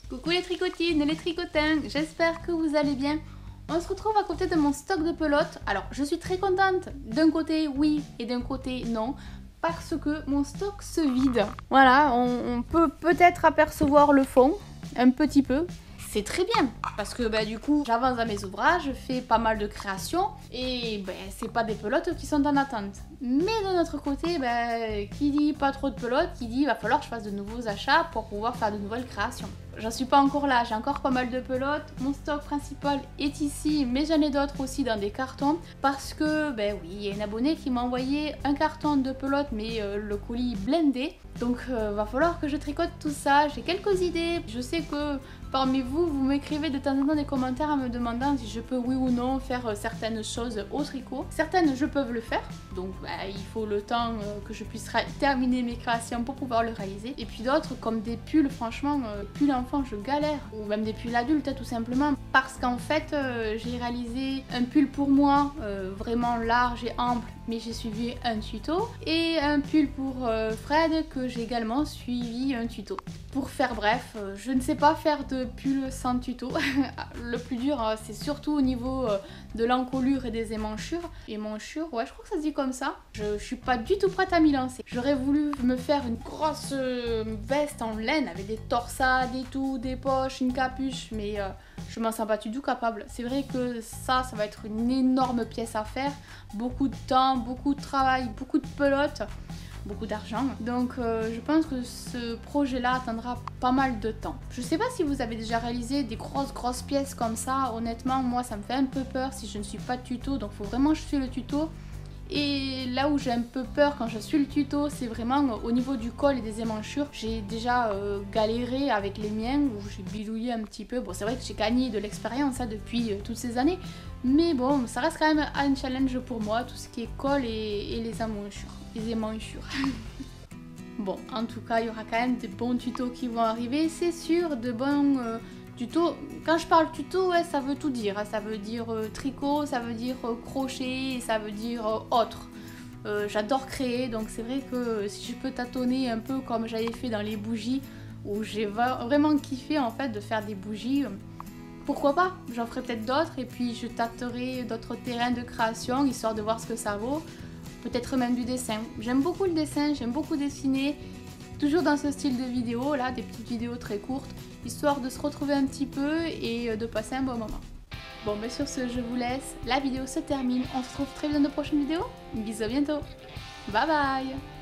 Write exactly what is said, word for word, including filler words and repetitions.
Coucou les tricotines et les tricotins, j'espère que vous allez bien. On se retrouve à côté de mon stock de pelotes. Alors je suis très contente, d'un côté oui et d'un côté non, parce que mon stock se vide. Voilà, on, on peut peut-être apercevoir le fond, un petit peu. C'est très bien, parce que bah, du coup j'avance à mes ouvrages, je fais pas mal de créations et bah, c'est pas des pelotes qui sont en attente. Mais de notre côté, bah, qui dit pas trop de pelotes, qui dit il va falloir que je fasse de nouveaux achats pour pouvoir faire de nouvelles créations. J'en suis pas encore là, j'ai encore pas mal de pelotes. Mon stock principal est ici, mais j'en ai d'autres aussi dans des cartons. Parce que, ben oui, il y a une abonnée qui m'a envoyé un carton de pelotes, mais euh, le colis blindé. Donc, euh, va falloir que je tricote tout ça. J'ai quelques idées. Je sais que parmi vous, vous m'écrivez de temps en temps des commentaires en me demandant si je peux, oui ou non, faire euh, certaines choses au tricot. Certaines, je peux le faire. Donc, ben, il faut le temps euh, que je puisse terminer mes créations pour pouvoir le réaliser. Et puis d'autres, comme des pulls, franchement, euh, pulls enfants, je galère. Ou même des pulls adultes, tout simplement. Parce qu'en fait, euh, j'ai réalisé un pull pour moi, euh, vraiment large et ample, mais j'ai suivi un tuto. Et un pull pour euh, Fred, que j'ai également suivi un tuto. Pour faire bref, euh, je ne sais pas faire de pull sans tuto. Le plus dur, euh, c'est surtout au niveau euh, de l'encolure et des émanchures. Émanchures, ouais, je crois que ça se dit comme ça. Je, je suis pas du tout prête à m'y lancer. J'aurais voulu me faire une grosse euh, veste en laine avec des torsades et tout, des poches, une capuche, mais euh, je m'en sens pas du tout capable. C'est vrai que ça, ça va être une énorme pièce à faire. Beaucoup de temps, beaucoup de travail, beaucoup de pelotes. Beaucoup d'argent. Donc euh, je pense que ce projet-là attendra pas mal de temps. Je sais pas si vous avez déjà réalisé des grosses grosses pièces comme ça. Honnêtement, moi ça me fait un peu peur si je ne suis pas tuto. Donc faut vraiment que je suis le tuto. Et là où j'ai un peu peur quand je suis le tuto, c'est vraiment au niveau du col et des émanchures. J'ai déjà euh, galéré avec les miens, où j'ai bidouillé un petit peu. Bon, c'est vrai que j'ai gagné de l'expérience hein, depuis euh, toutes ces années. Mais bon, ça reste quand même un challenge pour moi, tout ce qui est col et, et les émanchures. Les émanchures. Bon, en tout cas, il y aura quand même des bons tutos qui vont arriver, c'est sûr, de bons... Euh, tuto, quand je parle tuto, ouais, ça veut tout dire. Ça veut dire euh, tricot, ça veut dire euh, crochet, ça veut dire euh, autre. Euh, J'adore créer, donc c'est vrai que si je peux tâtonner un peu comme j'avais fait dans les bougies, où j'ai vraiment kiffé en fait de faire des bougies, euh, pourquoi pas? J'en ferai peut-être d'autres et puis je tâterai d'autres terrains de création, histoire de voir ce que ça vaut. Peut-être même du dessin. J'aime beaucoup le dessin, j'aime beaucoup dessiner. Toujours dans ce style de vidéo, là, des petites vidéos très courtes, histoire de se retrouver un petit peu et de passer un bon moment. Bon, mais sur ce, je vous laisse. La vidéo se termine. On se retrouve très vite dans de prochaines vidéos. Bisous, à bientôt. Bye bye.